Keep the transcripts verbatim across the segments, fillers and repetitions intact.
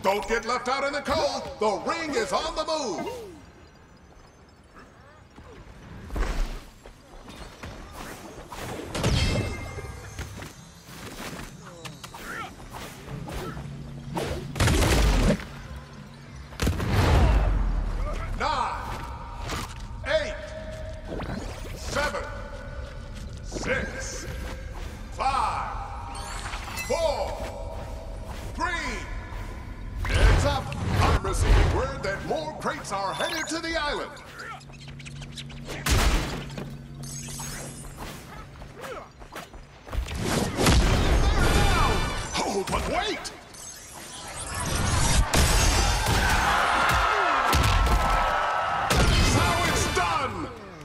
Don't get left out in the cold. The ring is on the move. Nine, eight, seven, six, five, four, three. Heads up! I'm receiving word that more crates are headed to the island. They're down! Oh, but wait! That's how it's done!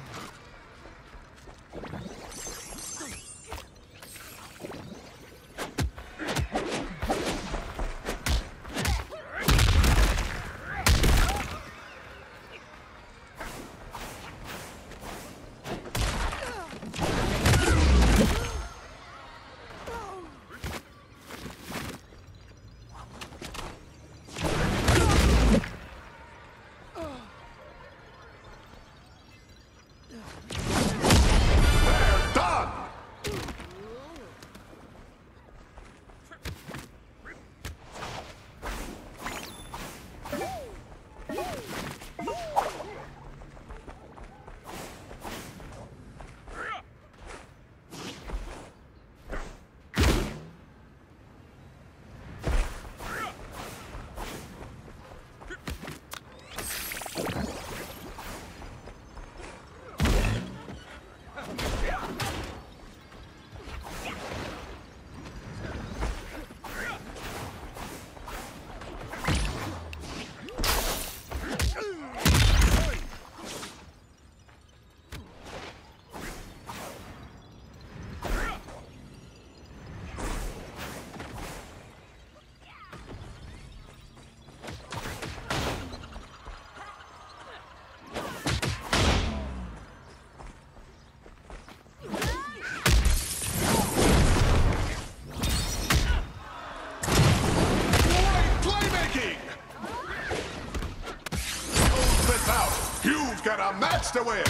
You've got a match to win!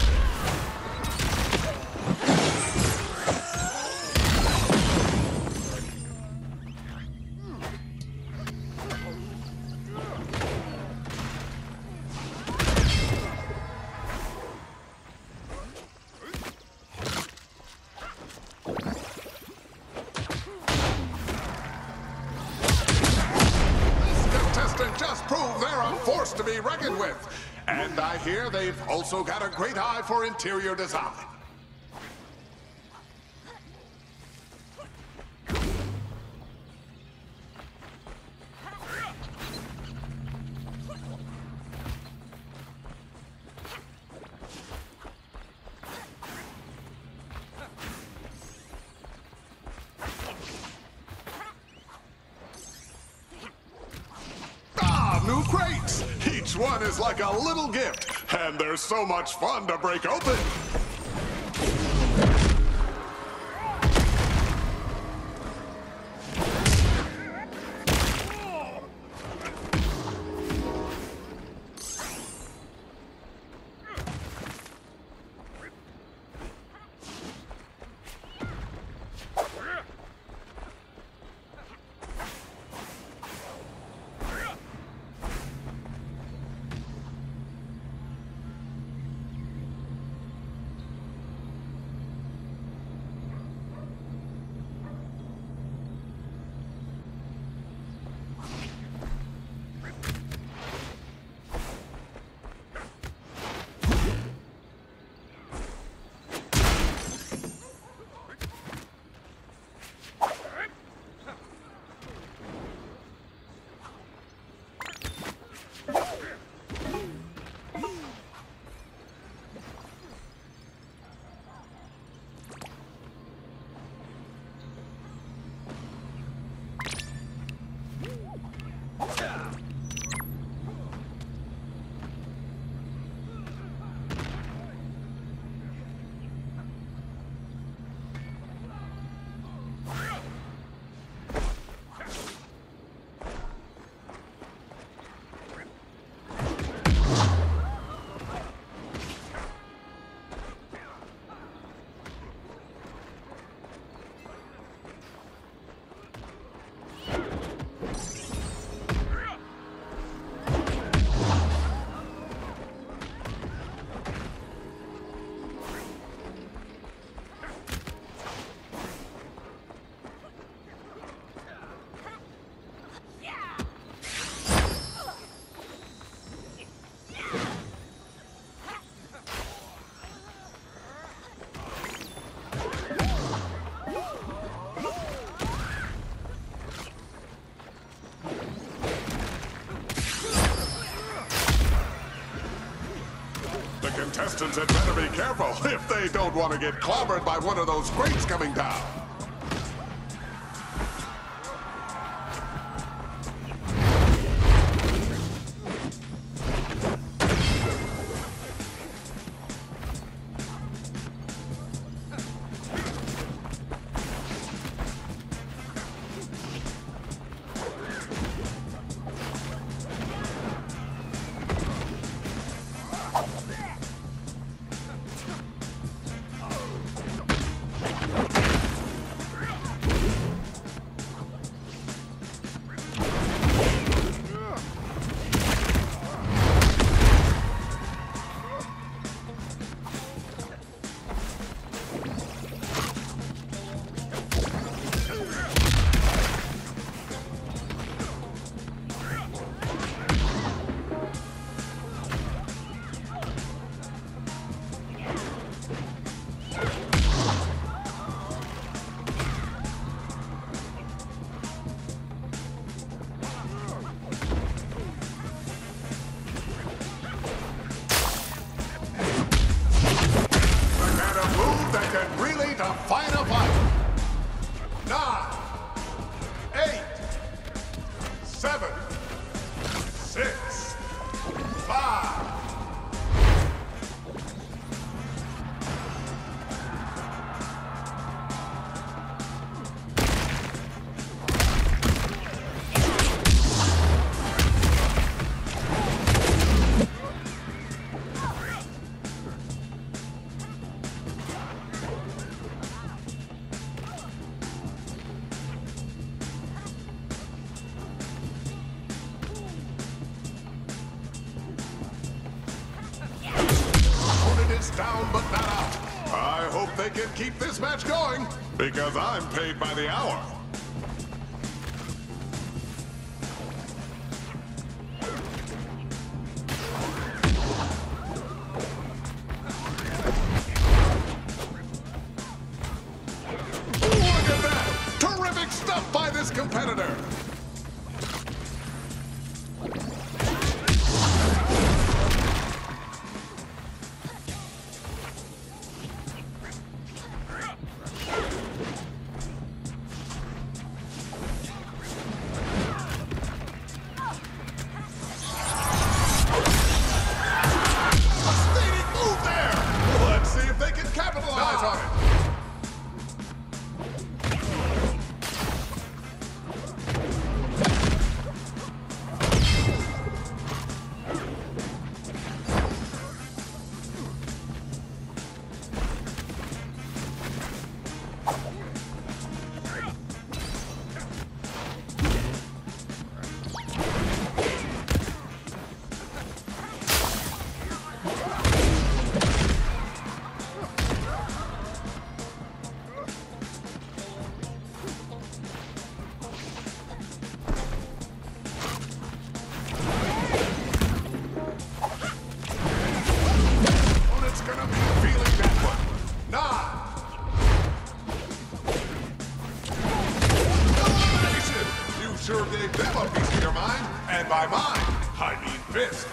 This contestant just proved they're a force to be reckoned with. And I hear they've also got a great eye for interior design. Ah, new crates! Each one is like a little gift. And they're so much fun to break open. contestants had better be careful if they don't want to get clobbered by one of those crates coming down. Down but not out. I hope they can keep this match going, because I'm paid by the hour. Look at that! Terrific stuff by this competitor! Sure gave them a piece of your mind, and by mind, I mean fist.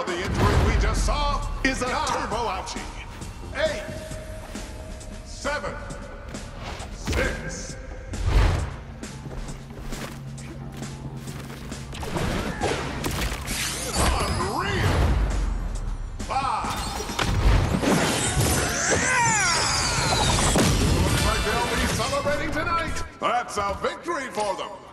the injury we just saw is a turbo ouchie. Eight, seven, six. Unreal. Five. Looks like they'll be celebrating tonight. That's a victory for them.